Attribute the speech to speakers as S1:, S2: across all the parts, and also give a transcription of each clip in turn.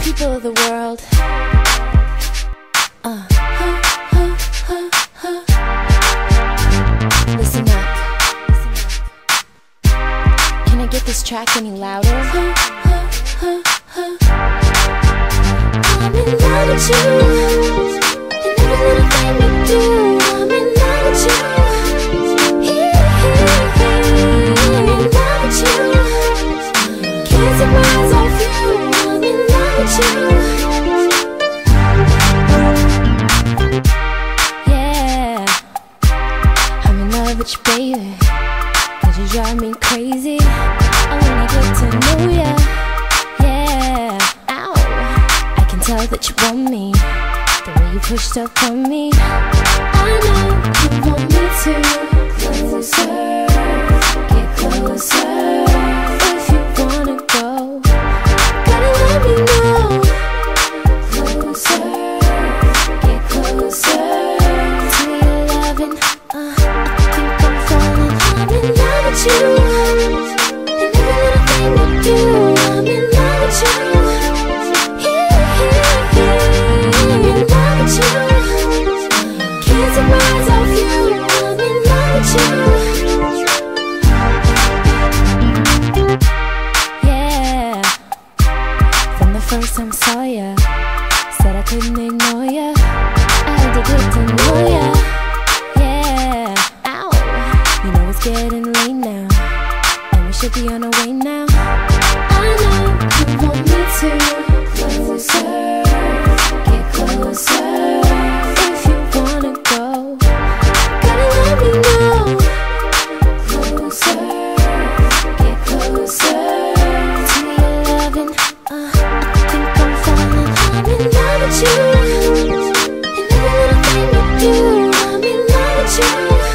S1: people of the world. Listen up. Can I get this track any louder? I'm in love with you, and every little thing you do. I'm in love with you. I'm in love with you. Can't take my eyes off you. I'm in love with you. Yeah, I'm in love with you, baby. 'Cause you drive me crazy. I wanna get to know ya. Yeah, ow, I can tell that you want me, the way you pushed up on me. I know you want me to. Closer, get closer. If you wanna go, gotta let me know. Closer, get closer to your loving. I think I'm falling. I'm in love with you, and every little thing you do. I'm in love with you. I'm in love with you. Can't take my eyes off you. I'm in love with you. Yeah, from the first time I saw ya, said I couldn't ignore ya. I had to get to know ya. Yeah, ow, you know it's getting late now, and we should be on our way now. I know you want me to. Closer, get closer. If you wanna go, gotta let me know. Closer, get closer to your loving. I think I'm falling. I'm in love with you, and every little thing you do. I'm in love with you.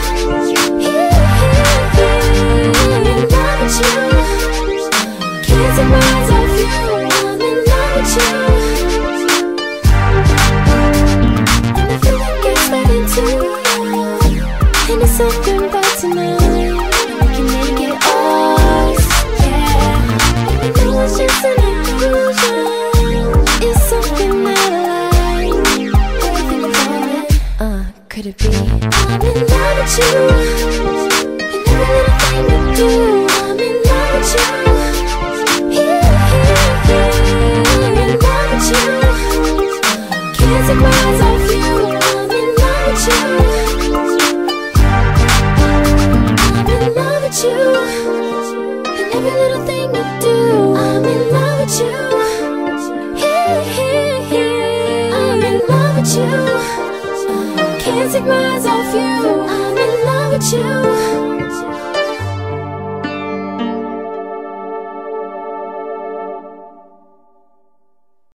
S1: I'm in love with you. Can't take my eyes off you. I'm in love with you. And the feeling gets ready to. And it's something about tonight, and we can make it ours. Yeah, even though it's just an illusion, it's something that I like. Everything about it, could it be? I'm in love with you, and every little thing you do. I'm in love with you. I'm in love with you. Can't take my eyes off you. I'm in love with you. I'm in love with you, and every little thing you do. I'm in love with you. I'm in love with you. Can't take my eyes off you. I'm in love with you.